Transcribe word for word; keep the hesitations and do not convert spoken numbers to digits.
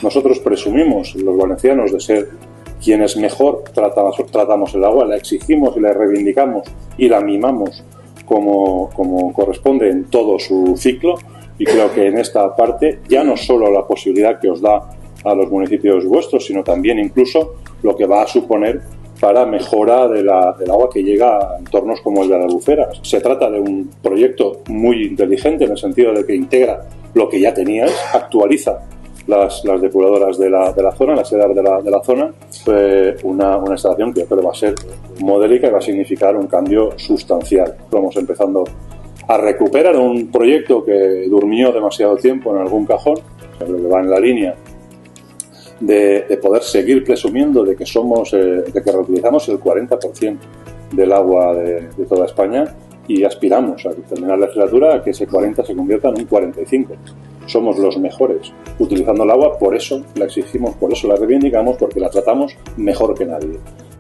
Nosotros presumimos, los valencianos, de ser quienes mejor tratamos, tratamos el agua, la exigimos y la reivindicamos y la mimamos como, como corresponde en todo su ciclo, y creo que en esta parte ya no solo la posibilidad que os da a los municipios vuestros, sino también incluso lo que va a suponer para mejora de la, del agua que llega a entornos como el de la Albufera. Se trata de un proyecto muy inteligente en el sentido de que integra lo que ya teníais, actualiza las, las depuradoras de la, de la zona, las edades de la, de la zona, eh, una, una instalación que yo creo va a ser modélica y va a significar un cambio sustancial. Vamos empezando a recuperar un proyecto que durmió demasiado tiempo en algún cajón, creo que va en la línea De, de poder seguir presumiendo de que somos, eh, de que reutilizamos el cuarenta por ciento del agua de, de toda España, y aspiramos a terminar la legislatura a que ese cuarenta se convierta en un cuarenta y cinco. Somos los mejores utilizando el agua, por eso la exigimos, por eso la reivindicamos, porque la tratamos mejor que nadie.